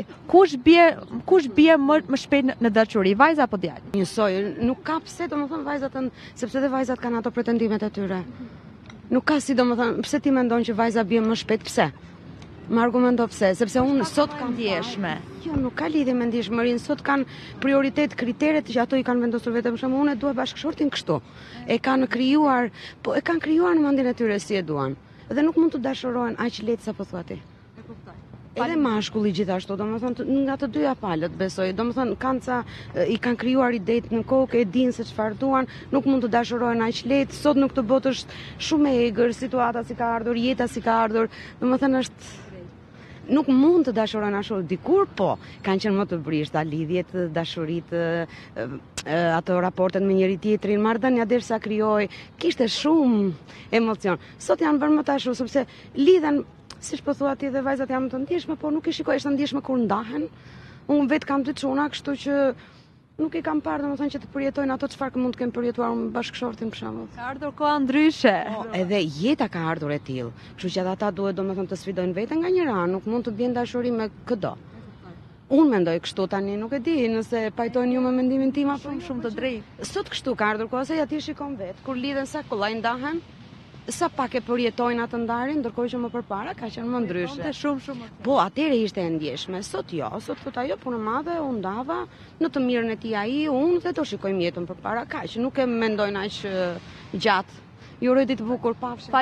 Kush bie më shpejt në dashuri, vajza apo djalë? Njësoj, nuk ka pse, domethënë vajzat sepse dhe vajzat kanë ato pretendimet e tyre. Nuk ka si, domethënë, pse ti mendon që vajza bie më shpejt, pse? Më argumento pse, sepse unë sot kam ndjeshme. Jo, nuk ka lidhje me ndjeshmërinë, sot kanë prioritet kriteret që ato i kanë vendosur vetëm. Për shembull, unë e dua bashkëshortin kështu. E kanë krijuar në mendjen e tyre si e duan. Dhe nuk mund të dashurohen aq lehtë sa po thua ti. Edhe mashkulli gjithashtu, domethënë nga të dyja palët besoj, domethënë i kanë krijuar idetë në kokë, e dinë se çfarë duan, nuk mund të dashurohen aq lehtë. Sot në këtë botë është shumë e egër, situata si ka ardhur, jeta si ka ardhur, domethënë nuk mund të dashurojnë ashtu. Dikur po, kanë qenë më të brishta lidhjet, dashuritë, ato raportet me njëri tjetrin, marrëdhënia derisa krijoi, kishte shumë emocion. Sot janë bërë më tashu sepse lidhen, siç po thua ti, dhe vajzat janë të ndjeshme, por nuk i shikoj, është ndjeshme kur ndahen. Unë vetë kam dy çuna, kështu që nuk i kam parë domethënë që të përjetojnë ato çfarë mund të kemë përjetuar me bashkëshortin për shembull. Ka ardhur koha ndryshe. Edhe jeta ka ardhur e tillë. Kështu që ata duhet domethënë të sfidojnë veten nga njëra anë, nuk mund të bien dashuri me çdo. Unë mendoj kështu tani, nuk e di nëse pajtojnë ju me mendimin tim apo Shumë të drejtë. Sot kështu ka ardhur koha se ja ti shikon vet, kur lidhen sa kollaj ndahen, sa pak e përjetojnë atë ndarjen, ndërkohë që më përpara ka qenë më ndryshe. Shumë. Po, atëherë ishte e ndjeshme, sot jo, sot thot ajo punë e madhe, unë ndava, në të mirën e tij ai, unë dhe do shikojmë jetën përpara, kaq, nuk e mendojnë aq gjatë. Ju uroj ditë bukur, pafshim.